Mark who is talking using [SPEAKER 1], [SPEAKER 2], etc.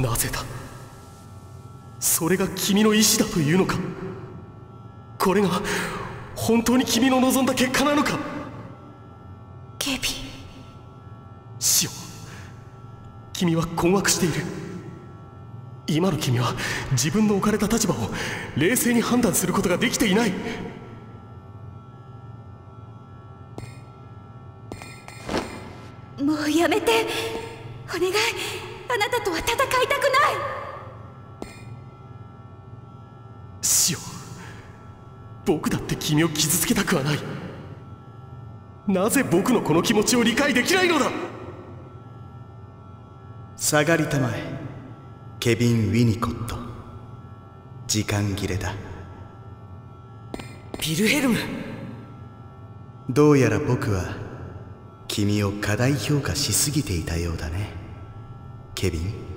[SPEAKER 1] なぜだ。それが君の意志だというのか。これが本当に君の望んだ結果なのか。
[SPEAKER 2] ケビン。
[SPEAKER 1] シオン、君は困惑している。今の君は自分の置かれた立場を冷静に判断することができていない。
[SPEAKER 2] もうやめて、お願い。あなたとは戦いたくない。
[SPEAKER 1] シオン、僕だって君を傷つけたくはない。なぜ僕のこの気持ちを理解できないのだ。
[SPEAKER 3] 下がりたまえ、ケビン・ウィニコット。時間切れだ。
[SPEAKER 4] ヴィルヘルム。
[SPEAKER 3] どうやら僕は君を過大評価しすぎていたようだね、ケビン。